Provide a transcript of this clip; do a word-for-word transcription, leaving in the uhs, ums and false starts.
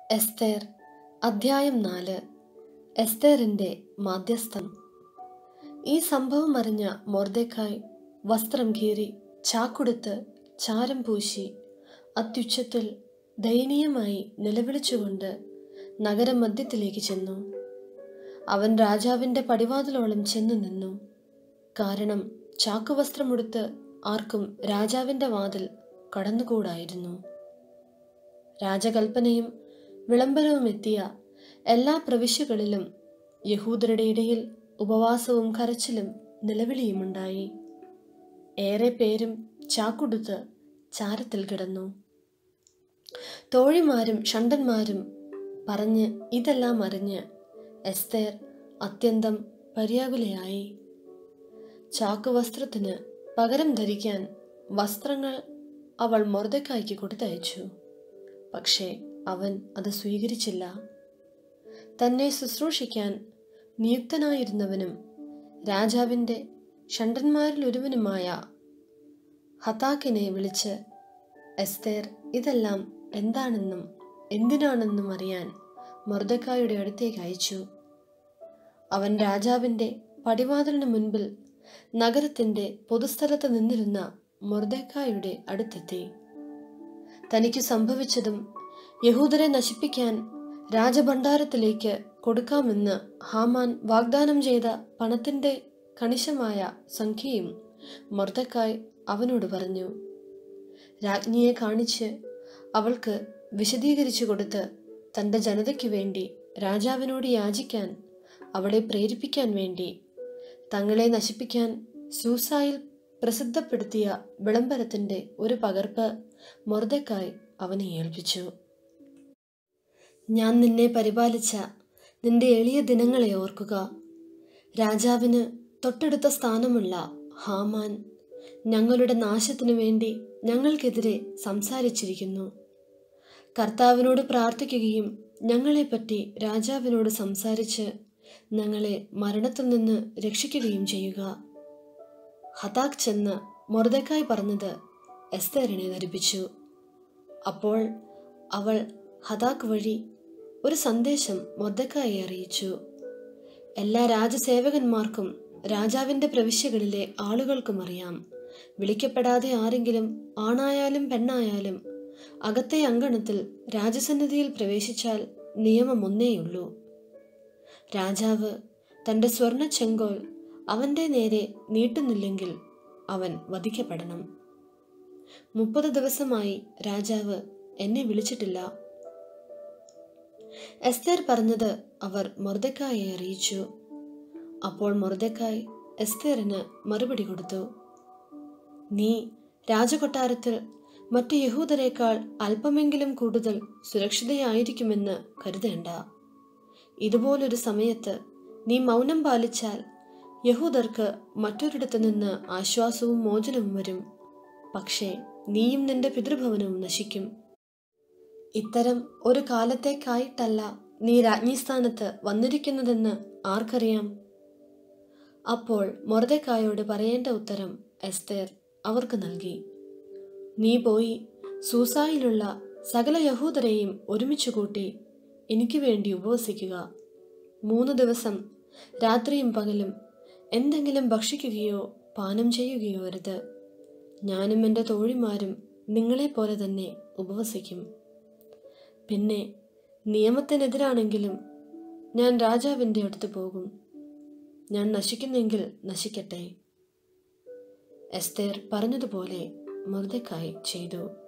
എസ്തേർ അധ്യായം നാല്. എസ്തേറിന്റെ മാധ്യസ്ഥം. ഈ സംഭവം അറിഞ്ഞ മൊർദെഖായി വസ്ത്രം കീറി ചാക്കുടുത്ത് ചാരം പൂശി അത്യുച്ചത്തിൽ ദയനീയമായി നിലവിളിച്ചുകൊണ്ട് നഗരമധ്യത്തിലേക്ക് ചെന്നു. അവൻ രാജാവിന്റെ പടിവാതിലോളം ചെന്നു നിന്നു. കാരണം ചാക്കുവസ്ത്രമുടുത്ത് ആർക്കും രാജാവിന്റെ വാതിൽ കടന്നുകൂടായിരുന്നു. രാജകൽപ്പനയും വിളംബരവും എത്തിയ എല്ലാ പ്രവിശ്യകളിലും യഹൂദരുടെ ഇടയിൽ ഉപവാസവും കരച്ചിലും നിലവിളിയുമുണ്ടായി. ഏറെ പേരും ചാക്കുടുത്ത് ചാരത്തിൽ കിടന്നു. തോഴിമാരും ഷണ്ഡന്മാരും പറഞ്ഞ് ഇതെല്ലാം അറിഞ്ഞ് എസ്തേർ അത്യന്തം പര്യാകുലയായി. ചാക്കുവസ്ത്രത്തിന് പകരം ധരിക്കാൻ വസ്ത്രങ്ങൾ അവൾ മൊർദെഖായിക്ക് കൊടുത്തയച്ചു. പക്ഷേ അവൻ അത് സ്വീകരിച്ചില്ല. തന്നെ ശുശ്രൂഷിക്കാൻ നിയുക്തനായിരുന്നവനും രാജാവിൻ്റെ ഷണ്ഡന്മാരിലൊരുവനുമായ ഹതാക്കിനെ വിളിച്ച് എസ്തേർ ഇതെല്ലാം എന്താണെന്നും എന്തിനാണെന്നും അറിയാൻ മൊർദെഖായിയുടെ അടുത്തേക്ക് അയച്ചു. അവൻ രാജാവിൻ്റെ പടിവാതിലിന് മുൻപിൽ നഗരത്തിൻ്റെ പൊതുസ്ഥലത്ത് നിന്നിരുന്ന മൊർദെഖായിയുടെ അടുത്തെത്തി. തനിക്ക് സംഭവിച്ചതും യഹൂദരെ നശിപ്പിക്കാൻ രാജഭണ്ഡാരത്തിലേക്ക് കൊടുക്കാമെന്ന് ഹാമാൻ വാഗ്ദാനം ചെയ്ത പണത്തിൻ്റെ കണിശമായ സംഖ്യയും മൊർദെഖായി അവനോട് പറഞ്ഞു. രാജ്ഞിയെ കാണിച്ച് അവൾക്ക് വിശദീകരിച്ചു കൊടുത്ത് തൻ്റെ ജനതയ്ക്ക് വേണ്ടി രാജാവിനോട് യാചിക്കാൻ അവളെ പ്രേരിപ്പിക്കാൻ വേണ്ടി തങ്ങളെ നശിപ്പിക്കാൻ സൂസായിൽ പ്രസിദ്ധപ്പെടുത്തിയ വിളംബരത്തിൻ്റെ ഒരു പകർപ്പ് മൊർദെഖായി അവനെ ഏൽപ്പിച്ചു. ഞാൻ നിന്നെ പരിപാലിച്ച നിന്റെ എളിയ ദിനങ്ങളെ ഓർക്കുക. രാജാവിന് തൊട്ടടുത്ത സ്ഥാനമുള്ള ഹാമാൻ ഞങ്ങളുടെ നാശത്തിനു വേണ്ടി ഞങ്ങൾക്കെതിരെ സംസാരിച്ചിരിക്കുന്നു. കർത്താവിനോട് പ്രാർത്ഥിക്കുകയും ഞങ്ങളെപ്പറ്റി രാജാവിനോട് സംസാരിച്ച് ഞങ്ങളെ മരണത്തിൽ നിന്ന് രക്ഷിക്കുകയും ചെയ്യുക. ഹതാക്ക് ചെന്ന് മൊർദെഖായി പറഞ്ഞത് എസ്തേറിനെ ധരിപ്പിച്ചു. അപ്പോൾ അവൾ ഹതാക്ക് വഴി ഒരു സന്ദേശം മൊർദെഖായിയെ അറിയിച്ചു. എല്ലാ രാജസേവകന്മാർക്കും രാജാവിൻ്റെ പ്രവിശ്യകളിലെ ആളുകൾക്കും അറിയാം, വിളിക്കപ്പെടാതെ ആരെങ്കിലും ആണായാലും പെണ്ണായാലും അകത്തെ അങ്കണത്തിൽ രാജസന്നിധിയിൽ പ്രവേശിച്ചാൽ നിയമം ഒന്നേയുള്ളൂ. രാജാവ് തൻ്റെ സ്വർണ്ണ ചെങ്കോൽ അവൻ്റെ നേരെ നീട്ടുന്നില്ലെങ്കിൽ അവൻ വധിക്കപ്പെടണം. മുപ്പത് ദിവസമായി രാജാവ് എന്നെ വിളിച്ചിട്ടില്ല. എസ്തേർ പറഞ്ഞത് അവർ മൊർദെഖായിയെ അറിയിച്ചു. അപ്പോൾ മൊർദെഖായി എസ്തേറിന് മറുപടി കൊടുത്തു. നീ രാജകൊട്ടാരത്തിൽ മറ്റു യഹൂദരേക്കാൾ അല്പമെങ്കിലും കൂടുതൽ സുരക്ഷിതയായിരിക്കുമെന്ന് കരുതേണ്ട. ഇതുപോലൊരു സമയത്ത് നീ മൗനം പാലിച്ചാൽ യഹൂദർക്ക് മറ്റൊരിടത്തു നിന്ന് ആശ്വാസവും മോചനവും വരും. പക്ഷേ നീയും നിന്റെ പിതൃഭവനവും നശിക്കും. ഇത്തരം ഒരു കാലത്തേക്കായിട്ടല്ല നീ രാജ്ഞിസ്ഥാനത്ത് വന്നിരിക്കുന്നതെന്ന് ആർക്കറിയാം? അപ്പോൾ മൊർദെഖായിയോട് പറയേണ്ട ഉത്തരം എസ്തേർ അവർക്ക് നൽകി. നീ പോയി സൂസായിലുള്ള സകല യഹൂദരെയും ഒരുമിച്ച് കൂട്ടി എനിക്ക് വേണ്ടി ഉപവസിക്കുക. മൂന്ന് ദിവസം രാത്രിയും പകലും എന്തെങ്കിലും ഭക്ഷിക്കുകയോ പാനം ചെയ്യുകയോ അരുത്. ഞാനും എൻ്റെ തോഴിമാരും നിങ്ങളെപ്പോലെ തന്നെ ഉപവസിക്കും. പിന്നെ നിയമത്തിനെതിരാണെങ്കിലും ഞാൻ രാജാവിൻ്റെ അടുത്ത് പോകും. ഞാൻ നശിക്കുന്നെങ്കിൽ നശിക്കട്ടെ. എസ്തേർ പറഞ്ഞതുപോലെ മൊർദെഖായി ചെയ്തു.